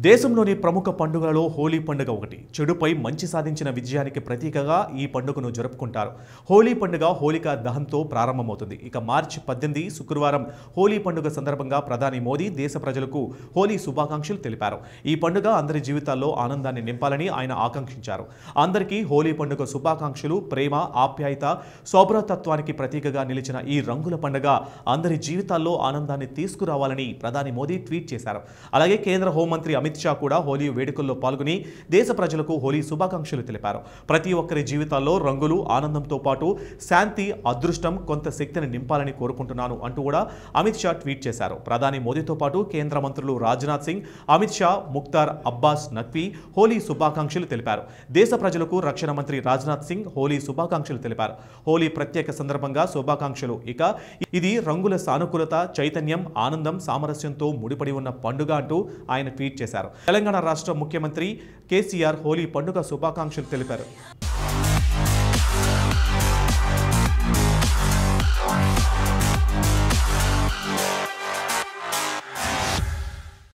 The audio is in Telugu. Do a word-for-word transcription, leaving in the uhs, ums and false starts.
దేశంలోని ప్రముఖ పండుగలలో హోలీ పండుగ ఒకటి. చెడుపై మంచి సాధించిన విజయానికి ప్రతీకగా ఈ పండుగను జరుపుకుంటారు. హోలీ పండుగ హోలికా దహనంతో ప్రారంభమవుతుంది. ఇక మార్చి పద్దెనిమిది శుక్రవారం హోలీ పండుగ సందర్భంగా ప్రధాని మోదీ దేశ ప్రజలకు హోలీ శుభాకాంక్షలు తెలిపారు. ఈ పండుగ అందరి జీవితాల్లో ఆనందాన్ని నింపాలని ఆయన ఆకాంక్షించారు. అందరికీ హోలీ పండుగ శుభాకాంక్షలు. ప్రేమ, ఆప్యాయత, సౌభ్రతత్వానికి ప్రతీకగా నిలిచిన ఈ రంగుల పండుగ అందరి జీవితాల్లో ఆనందాన్ని తీసుకురావాలని ప్రధాని మోదీ ట్వీట్ చేశారు. అలాగే కేంద్ర హోంమంత్రి అమిత్ షా కూడా హోలీ వేడుకల్లో పాల్గొని దేశ ప్రజలకు హోలీ శుభాకాంక్షలు తెలిపారు. ప్రతి ఒక్కరి జీవితాల్లో రంగులు, ఆనందంతో పాటు శాంతి, అదృష్టం, కొంత శక్తిని నింపాలని కోరుకుంటున్నాను అంటూ కూడా అమిత్ షా ట్వీట్ చేశారు. ప్రధాని మోదీతో పాటు కేంద్ర మంత్రులు రాజ్నాథ్ సింగ్, అమిత్ షా, ముఖ్తార్ అబ్బాస్ నఖ్వీ హోలీ శుభాకాంక్షలు తెలిపారు. దేశ ప్రజలకు రక్షణ మంత్రి రాజ్నాథ్ సింగ్ హోలీ శుభాకాంక్షలు తెలిపారు. హోలీ ప్రత్యేక సందర్భంగా శుభాకాంక్షలు. ఇక ఇది రంగుల సానుకూలత, చైతన్యం, ఆనందం, సామరస్యంతో ముడిపడి ఉన్న పండుగ అంటూ ఆయన ట్వీట్ చేశారు. తెలంగాణ రాష్ట్ర ముఖ్యమంత్రి కేసీఆర్ హోలీ పండుగ శుభాకాంక్షలు తెలిపారు.